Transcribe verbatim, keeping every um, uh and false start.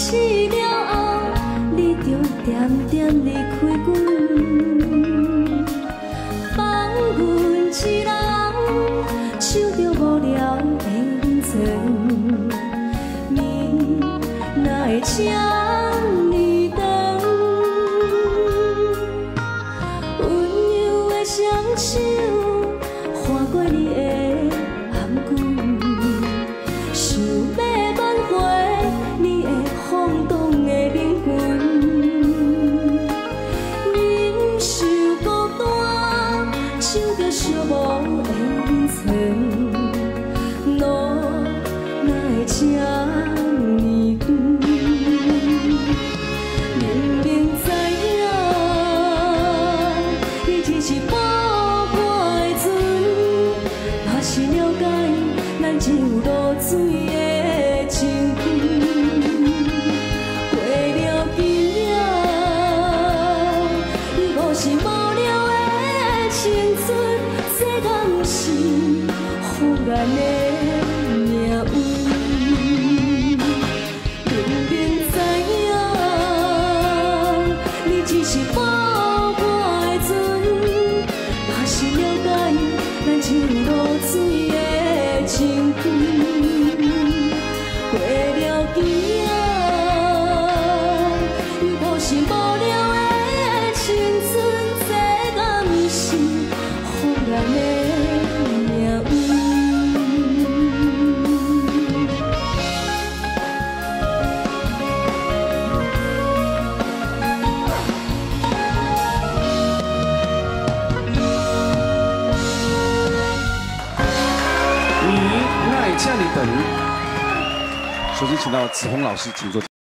死了后，你就点点离开阮，放阮一人守着无聊的人生，你哪会这呢长？温柔的双手划过你的颔棍，想要挽回你的晃动的灵魂。忍受孤单，守着寂寞的人生，路哪会这呢远？明明知影，你只是半半的船，嘛是了解咱只有落水的情分。过了今夜，你无是无聊的青春，这敢不是忽然的命运？明明知影，你只是半半的船，嘛是了解咱只有落水的情分。过了今夜，你无是无聊的青春，这敢不是忽然的命运？ 你爱这样的等。首先，请到子红老师，请坐。